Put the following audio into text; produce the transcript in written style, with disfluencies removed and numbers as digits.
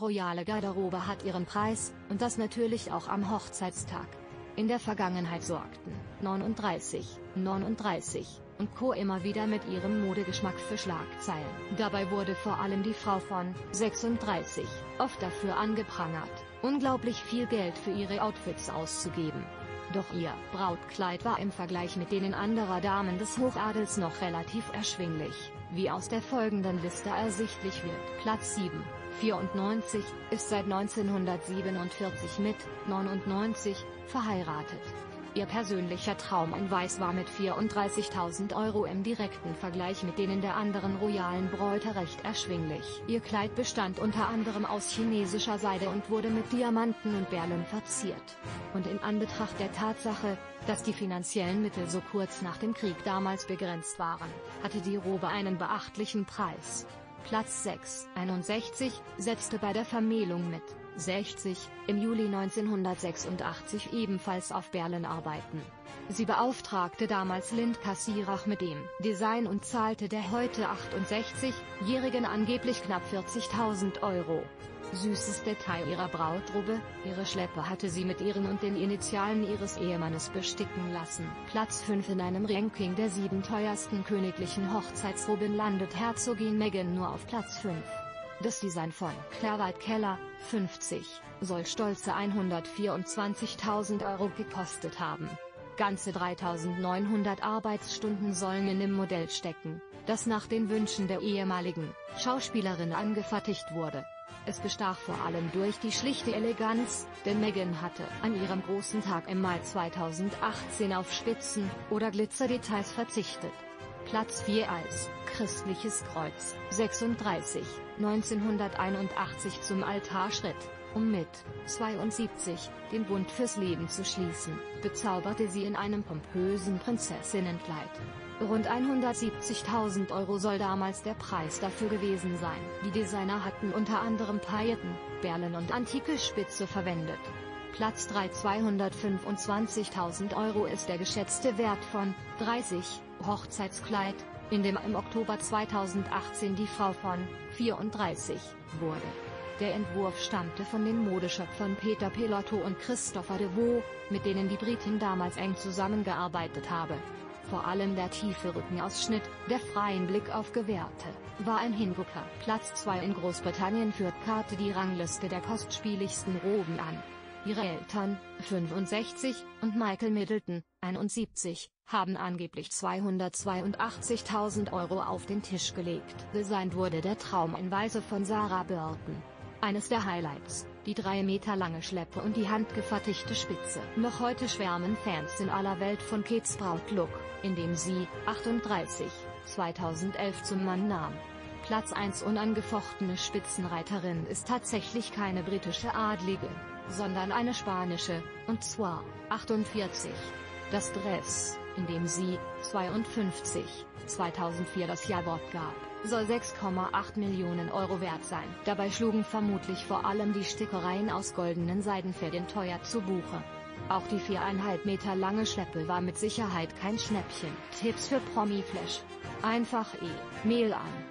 royale Garderobe hat ihren Preis, und das natürlich auch am Hochzeitstag. In der Vergangenheit sorgten 39 und Co. immer wieder mit ihrem Modegeschmack für Schlagzeilen. Dabei wurde vor allem die Frau von 36 oft dafür angeprangert, unglaublich viel Geld für ihre Outfits auszugeben. Doch ihr Brautkleid war im Vergleich mit denen anderer Damen des Hochadels noch relativ erschwinglich, wie aus der folgenden Liste ersichtlich wird. Platz 7, 94, ist seit 1947 mit 99 verheiratet. Ihr persönlicher Traum in Weiß war mit 34.000 Euro im direkten Vergleich mit denen der anderen royalen Bräute recht erschwinglich. Ihr Kleid bestand unter anderem aus chinesischer Seide und wurde mit Diamanten und Perlen verziert. Und in Anbetracht der Tatsache, dass die finanziellen Mittel so kurz nach dem Krieg damals begrenzt waren, hatte die Robe einen beachtlichen Preis. Platz 6, 61, setzte bei der Vermählung mit 60 im Juli 1986 ebenfalls auf Perlenarbeiten. Sie beauftragte damals Linka Sirach mit dem Design und zahlte der heute 68-Jährigen angeblich knapp 40.000 Euro. Süßes Detail ihrer Brautrobe: ihre Schleppe hatte sie mit ihren und den Initialen ihres Ehemannes besticken lassen. Platz 5 in einem Ranking der 7 teuersten königlichen Hochzeitsroben landet Herzogin Meghan nur auf Platz 5. Das Design von Claire White Keller, 50, soll stolze 124.000 Euro gekostet haben. Ganze 3.900 Arbeitsstunden sollen in dem Modell stecken, das nach den Wünschen der ehemaligen Schauspielerin angefertigt wurde. Es bestach vor allem durch die schlichte Eleganz, denn Meghan hatte an ihrem großen Tag im Mai 2018 auf Spitzen- oder Glitzerdetails verzichtet. Platz 4 als christliches Kreuz, 36, 1981 zum Altar schritt, um mit 72 den Bund fürs Leben zu schließen, bezauberte sie in einem pompösen Prinzessinnenkleid. Rund 170.000 Euro soll damals der Preis dafür gewesen sein. Die Designer hatten unter anderem Pailletten, Perlen und antike Spitze verwendet. Platz 3, 225.000 Euro ist der geschätzte Wert von 30 Hochzeitskleid, in dem im Oktober 2018 die Frau von 34 wurde. Der Entwurf stammte von den Modeschöpfern Peter Pilotto und Christopher DeVoe, mit denen die Britin damals eng zusammengearbeitet habe. Vor allem der tiefe Rückenausschnitt, der freien Blick auf Gewährte, war ein Hingucker. Platz 2 in Großbritannien führt Kate die Rangliste der kostspieligsten Roben an. Ihre Eltern, 65, und Michael Middleton, 71, haben angeblich 282.000 Euro auf den Tisch gelegt. Designt wurde der Traum in Weiße von Sarah Burton. Eines der Highlights, die 3 Meter lange Schleppe und die handgefertigte Spitze. Noch heute schwärmen Fans in aller Welt von Kates Brautlook, in dem sie, 38, 2011 zum Mann nahm. Platz 1 unangefochtene Spitzenreiterin ist tatsächlich keine britische Adlige, sondern eine spanische, und zwar, 48. Das Dress, in dem sie, 52, 2004 das Jawort gab, soll 6,8 Millionen Euro wert sein. Dabei schlugen vermutlich vor allem die Stickereien aus goldenen Seidenfäden teuer zu Buche. Auch die 4,5 Meter lange Schleppe war mit Sicherheit kein Schnäppchen. Tipps für Promiflash: Einfach E-Mail an